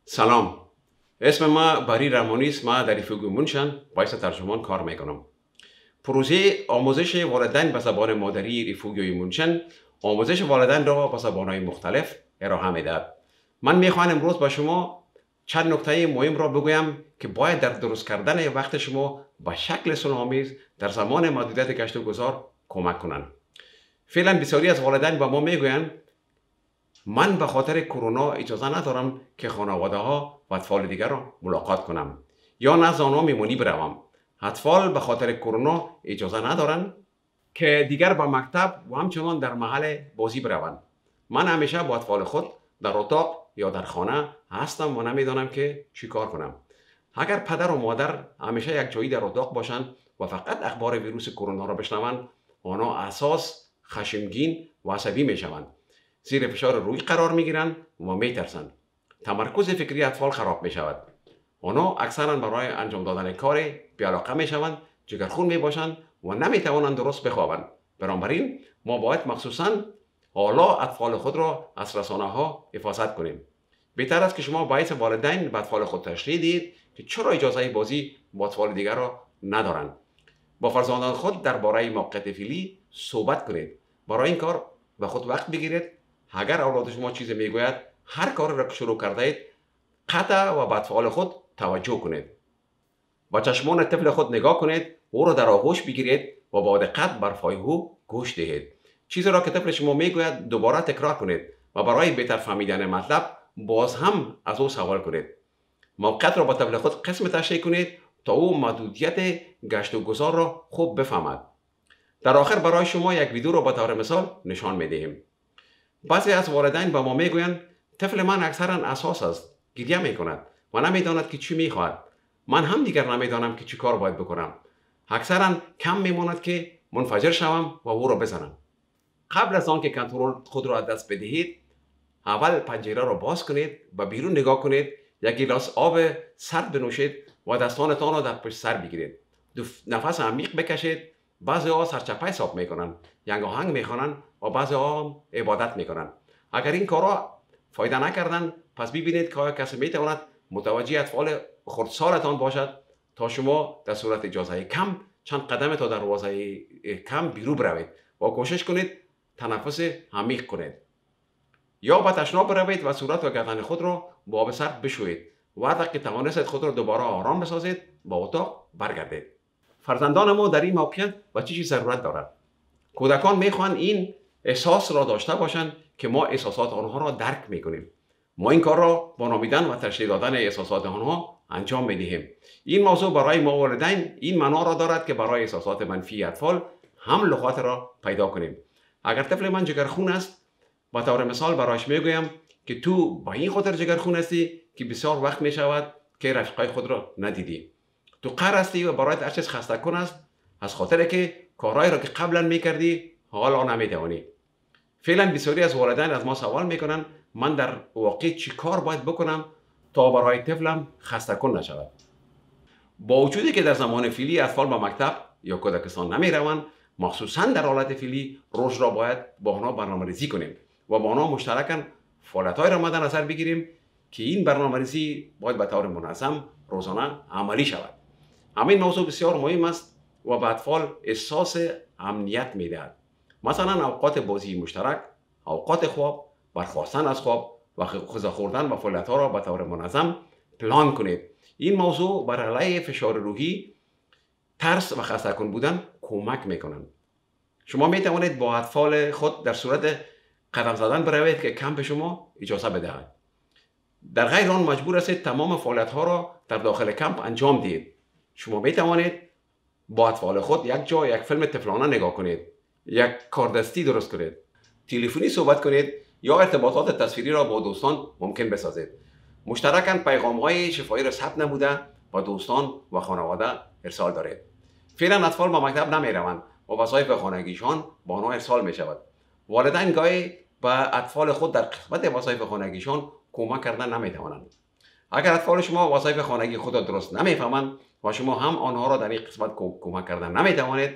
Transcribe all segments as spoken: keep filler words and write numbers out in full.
سلام، اسم ما بری رمانی است. ما در ریفوگی مونشن باعث ترجمان کار میکنم. پروژه آموزش والدین به زبان مادری ریفوگی مونشن آموزش والدین را به زبانهای مختلف ارائه میدهد. من میخوام امروز با شما چند نکته مهم را بگویم که باید در درست کردن وقت شما به شکل صلح‌آمیز در زمان محدودیت گشت و گذار کمک کنند. فعلا بسیاری از والدین به ما میگویند من به خاطر کرونا اجازه ندارم که خانواده ها و اطفال دیگر را ملاقات کنم یا نزد آنها میمونی بروم. اطفال به خاطر کرونا اجازه ندارند که دیگر به مکتب و همچنان در محل بازی بروند. من همیشه با اطفال خود در اتاق یا در خانه هستم و نمیدانم که چی کار کنم. اگر پدر و مادر همیشه یک جایی در اتاق باشند و فقط اخبار ویروس کرونا را بشنوند، آنها اساس خشمگین و عصبی میشوند، زیر فشار روحی قرار میگیرند و میترسند. تمرکز فکری اطفال خراب میشود. آنها اکثرا برای انجام دادن کار بی‌علاقه میشوند، جگرخون میباشند و نمیتوانند درست بخوابند. بنابراین ما باید مخصوصا حالا اطفال خود را از رسانه ها حفاظت کنیم. بهتر است که شما باعث والدین به اطفال خود تشریح دهید که چرا اجازه بازی با اطفال دیگر را ندارند. با فرزندان خود درباره موقعیت فعلی صحبت کنید. برای این کار به خود وقت بگیرید. اگر اولاد شما چیزی میگوید، هر کاری را که شروع کرده اید قطع و به اطفال خود توجه کنید. با چشمان طفل خود نگاه کنید، او را در آغوش بگیرید و با دقت بر پای او گوش دهید. چیزی را که طفل شما میگوید دوباره تکرار کنید و برای بهتر فهمیدن مطلب باز هم از او سوال کنید. موقعیت را با طفل خود قسم تشریح کنید تا او محدودیت گشت و گذار را خوب بفهمد. در آخر برای شما یک ویدیو را به طور مثال نشان میدهیم. بعضی از والدین به ما میگویند طفل من اکثرا اساس است، گریه میکند و نمیداند که چی میخواهد. من هم دیگر نمیدانم که چی کار باید بکنم. اکثرا کم میماند که منفجر شوم و او را بزنم. قبل از آن که کنترل خود را از دست بدهید، اول پنجره را باز کنید و بیرون نگاه کنید. یک گیلاس آب سرد بنوشید و دستانتان را در پشت سر بگیرید. نفس عمیق بکشید. بعضی ها سرچپه حساب میکنند، یک آهنگ میخوانند و بعضی ها عبادت میکنند. اگر این کارا فایده نکردن، پس ببینید که آیا کسی میتواند متوجه اطفال خردسالتان باشد تا شما در صورت اجازه کم چند قدم تا دروازه کم بیرون بروید و کوشش کنید تنفس عمیق کنید. یا به تشناب بروید و صورت و گردن خود را با آب سرد بشویید. وقتی که توانستید خود را دوباره آرام بسازید، با اتاق برگردید. فرزندان ما در این موقعیت و چه چیزی ضرورت دارد؟ کودکان میخوان این احساس را داشته باشند که ما احساسات آنها را درک میکنیم. ما این کار را با نامیدن و تشریح دادن احساسات آنها انجام میدهیم. این موضوع برای ما والدین این معنا را دارد که برای احساسات منفی اطفال هم لغات را پیدا کنیم. اگر طفل من جگرخون است، با طور مثال برایش میگویم که تو با این خاطر جگرخون هستی که بسیار وقت میشود که رفیقای خود را ندیدی. تو قهر هستی و برایت هر چیز خسته کن است از خاطر که کارهایی را که قبلا میکردی حالا نمیتوانی. فعلا بسیاری از والدین از ما سوال میکنن من در واقع چی کار باید بکنم تا برای طفلم خسته کن نشود. با وجودی که در زمان فعلی اطفال به مکتب یا کودکستان نمیروند، مخصوصا در حالت فعلی روز را باید با آنها برنامه‌ریزی کنیم و با آنها مشترکاً فعالیت‌های را مد نظر بگیریم که این برنامه‌ریزی باید به طور منظم روزانه عملی شود. همین موضوع بسیار مهم است و به اطفال احساس امنیت میدهد. مثلا اوقات بازی مشترک، اوقات خواب، برخاستن از خواب و غذا خوردن و فعالیت‌ها را به طور منظم پلان کنید. این موضوع بر علیه فشار روحی، ترس و خسته کن بودن کمک میکنند. شما میتوانید با اطفال خود در صورت قدم زدن بروید که کمپ شما اجازه بدهد. در غیر آن مجبور هستید تمام فعالیت‌ها را در داخل کمپ انجام دهید. شما میتوانید با اطفال خود یک جا یک فیلم طفلانه نگاه کنید، یک کاردستی درست کنید، تلفنی صحبت کنید یا ارتباطات تصویری را با دوستان ممکن بسازید. مشترکاً پیغام‌های شفاهی را ثبت نموده با دوستان و خانواده ارسال دارید. فعلا اطفال به مکتب نمیروند و وظایف خانگیشان با آنها ارسال می شود. والدین گاهی به اطفال خود در قسمت وظایف خانگیشان کمک کردن نمیتوانند. اگر اطفال شما وظایف خانگی خود را درست نمیفهمند و شما هم آنها را در این قسمت کمک کردن نمیتوانید،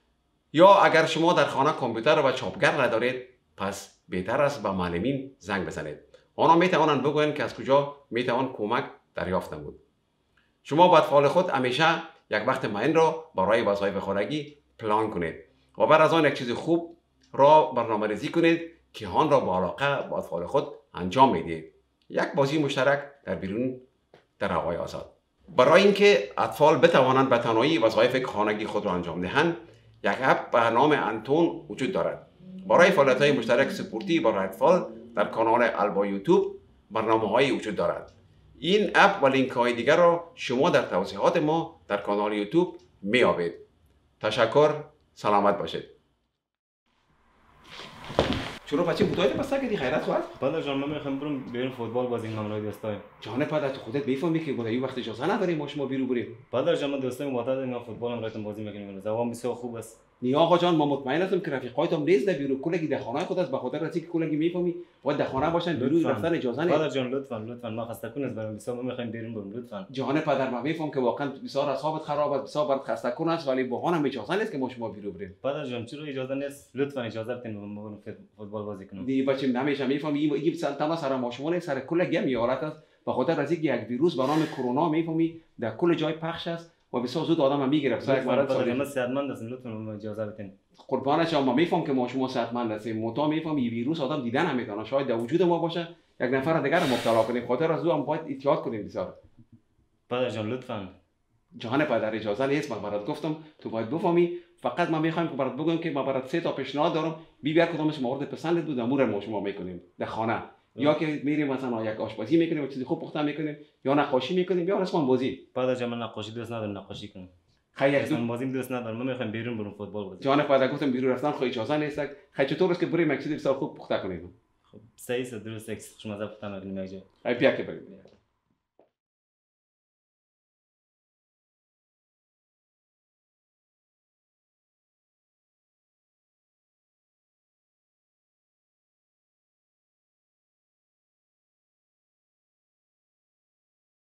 یا اگر شما در خانه کامپیوتر و چاپگر ندارید، پس بهتر است به معلمین زنگ بزنید. آنها می توانند بگویند که از کجا می توان کمک دریافت نمود. شما باید فعال خود همیشه یک وقت معین را برای وظایف خانگی پلان کنید و بعد از آن یک چیز خوب را برنامه‌ریزی کنید که آن را با علاقه با فعال خود انجام میدید. یک بازی مشترک در بیرون در هوای آزاد. برای اینکه اطفال بتوانند به تنهایی وظایف خانگی خود را انجام دهند، یک اپ به نام انتون وجود دارد. برای فعالیت‌های مشترک سپورتی برای اطفال در کانال البا یوتیوب برنامه‌هایی وجود دارد. این اپ و لینک‌های دیگر را شما در توضیحات ما در کانال یوتیوب می‌یابید. تشکر، سلامت باشید. چرا بچه بودایت بسته کردی خیرت خواهد؟ پدر جان من میخوام برم بیرون فوتبال بازی کنم همراه دوستایم. جان پدر تو خودت میفهمی که بودایی وقت اجازه نداریم ما شما بیرون بریم. پدر جان من دوستایم معتاد اینا فوتبال هم رفتم بازی میکنیم. جواب بسیار خوب است. نیا آقا جان ما مطمئن هستم که رفیقایتم نیز در بیرون کلگی در خانه خود است به خاطر از اینکه کلگی میفهمی باید در خانه باشن بیرون رفتن اجازه نیست. پدر جان لطفا لطفا ما خسته کن است برام بسیار ما میخوایم بیرون بریم لطفا. جان پدر ما میفهم که واقعا بسیار اعصابت خراب است بسیار برات خسته کن است ولی با هم اجازه نیست که ما شما بیرون بریم. پدر جان چرا اجازه نیست؟ لطفا اجازه بدین ما بریم فوتبال بازی کنیم. دی بچه نمیشه میفهمی این این تمام سر ما شما نه سر کلگی میارات است به خاطر از اینکه یک ویروس به نام کرونا میفهمی در کل جای پخش است و بسیار زود آدم میگیره. یک مرد سال ما صحتمند هستیم لطفا ما اجازه بدین. قربان شما میفهم که ما شما صحتمند هستیم متا میفهم این ویروس آدم دیدن نمیکنه شاید در وجود ما باشه یک نفر دیگر مبتلا کنیم خاطر از او هم باید احتیاط کنیم بسیار. پدر جان لطفا جهان پدر اجازه نیست من برات گفتم تو باید بفهمی فقط ما میخوایم که برات بگم که ما برات سه تا پیشنهاد دارم بی بی کدامش مورد پسندت بود امور ما شما میکنیم در خانه یا که میریم مثلا یک آشپزی میکنیم و چیزی خوب پخته میکنیم یا نقاشی میکنیم یا رسمان بازی. پدر جان من نقاشی دوست ندارم نقاشی کنم. خیر رسمان بازی دوست ندارم ما میخوایم بیرون بریم فوتبال بازی. جان پدر گفتم بیرون رفتن خو اجازه نیست. خیر چطور است که بریم یک چیزی بسیار خوب پخته کنیم؟ خب صحیح است درست است شما زبط میکنیم یک جا. ای بیا که بریم.